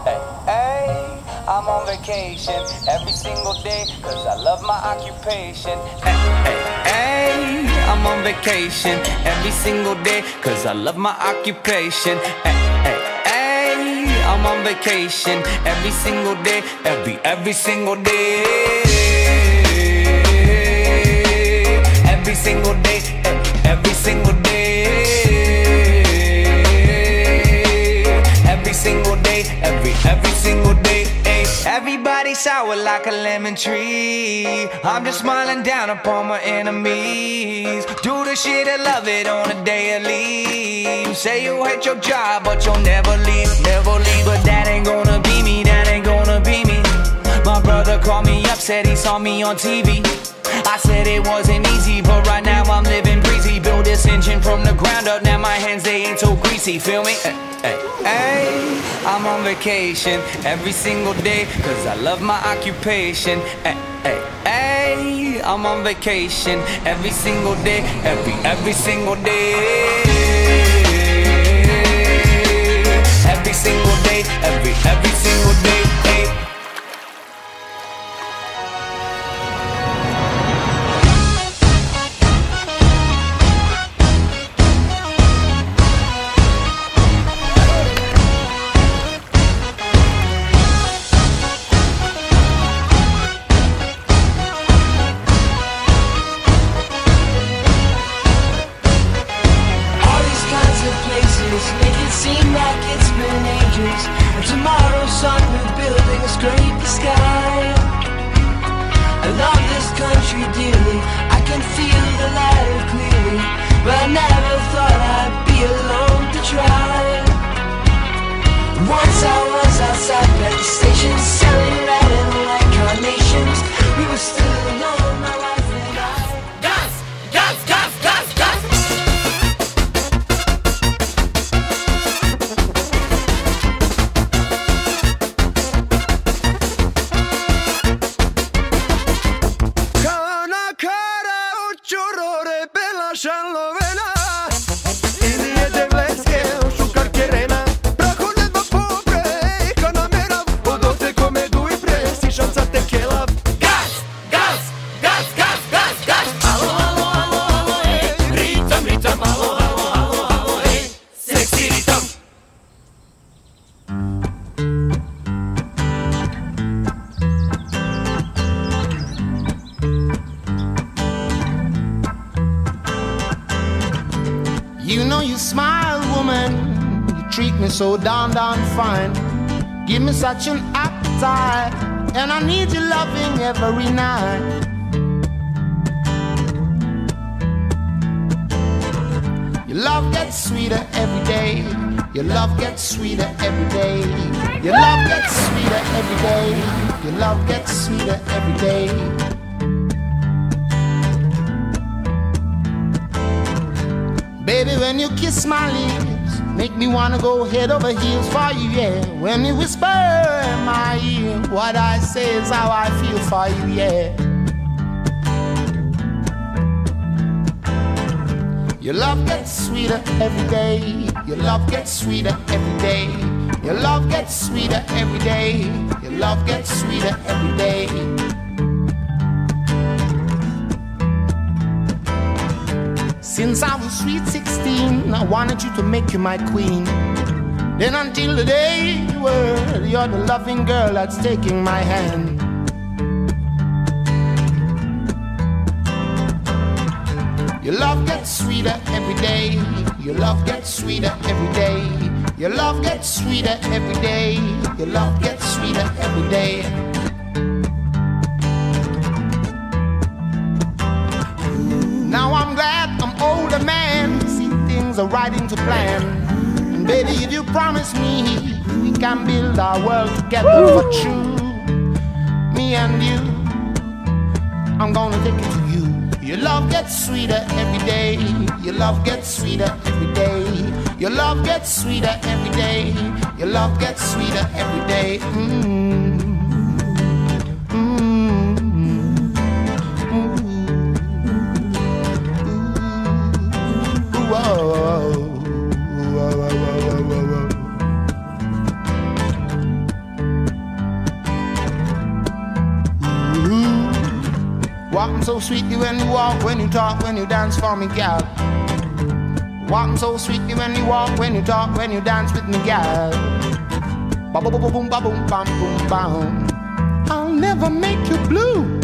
Hey, I'm on vacation every single day, cause I love my occupation. Hey, I'm on vacation every single day, cause I love my occupation. Hey, I'm on vacation every single day, every single day. Every single day, every single day. Every single day, every single day. Everybody sour like a lemon tree. I'm just smiling down upon my enemies. Do the shit and love it on a daily. Say you hate your job, but you'll never leave, never leave. But that ain't gonna be me, that ain't gonna be me. My brother called me up, said he saw me on TV. I said it wasn't easy, but right now I'm living breezy. Build this engine from the ground up, now my hands, they ain't so greasy, feel me? Hey, I'm on vacation every single day, cause I love my occupation. Hey, I'm on vacation every single day, every single day. Every single day, every single day. Make it seem like it's been ages, and tomorrow's sun will building scrape the sky. I love this country dearly, I can feel the light clearly, but I never thought I'd be alone to try. Once I was outside at the station, selling red and white carnations. We were still alone, my wife and I. Gas! Gas! Gas! Gas! Gas! You know you smile, woman, you treat me so darn fine. Give me such an appetite, and I need your loving every night. Your love gets sweeter every day. Your love gets sweeter every day. Your love gets sweeter every day. Your love gets sweeter every day. Baby, when you kiss my lips, make me wanna go head over heels for you, yeah. When you whisper in my ear, what I say is how I feel for you, yeah. Your love gets sweeter every day. Your love gets sweeter every day. Your love gets sweeter every day. Your love gets sweeter every day. Since I was sweet 16, I wanted you to make you my queen. Then until the day you were, you're the loving girl that's taking my hand. Your love gets sweeter every day. Your love gets sweeter every day. Your love gets sweeter every day. Your love gets sweeter every day. Now I'm glad I'm older man, see things are right into plan. And baby, if you promise me, we can build our world together for true. Me and you, I'm gonna take it to you. Your love gets sweeter every day. Your love gets sweeter every day. Your love gets sweeter every day. Your love gets sweeter every day. so sweetly when you walk, when you talk, when you dance for me, gal. Walking so sweetly when you walk, when you talk, when you dance with me, gal. Ba boom ba boom ba boom bam boom bam. I'll never make you blue.